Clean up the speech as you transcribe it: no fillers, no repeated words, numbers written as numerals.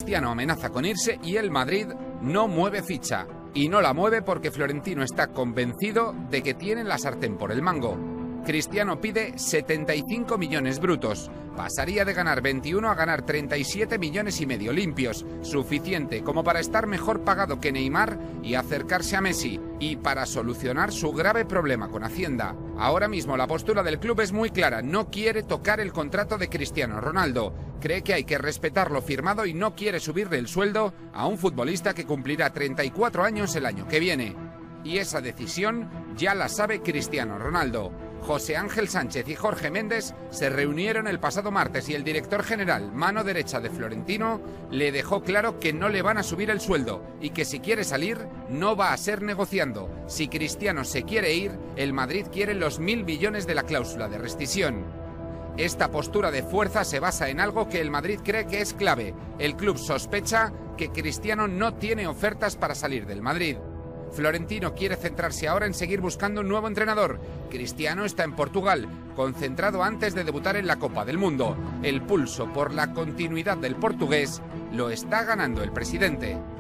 Cristiano amenaza con irse y el Madrid no mueve ficha. Y no la mueve porque Florentino está convencido de que tiene la sartén por el mango. Cristiano pide 75 millones brutos. Pasaría de ganar 21 a ganar 37 millones y medio limpios, suficiente como para estar mejor pagado que Neymar y acercarse a Messi, y para solucionar su grave problema con Hacienda. Ahora mismo la postura del club es muy clara, no quiere tocar el contrato de Cristiano Ronaldo, cree que hay que respetar lo firmado y no quiere subirle el sueldo a un futbolista que cumplirá 34 años el año que viene. Y esa decisión ya la sabe Cristiano Ronaldo. José Ángel Sánchez y Jorge Méndez se reunieron el pasado martes y el director general, mano derecha de Florentino, le dejó claro que no le van a subir el sueldo y que si quiere salir no va a ser negociando. Si Cristiano se quiere ir, el Madrid quiere los 1.000 millones de la cláusula de rescisión. Esta postura de fuerza se basa en algo que el Madrid cree que es clave. El club sospecha que Cristiano no tiene ofertas para salir del Madrid. Florentino quiere centrarse ahora en seguir buscando un nuevo entrenador. Cristiano está en Portugal, concentrado antes de debutar en la Copa del Mundo. El pulso por la continuidad del portugués lo está ganando el presidente.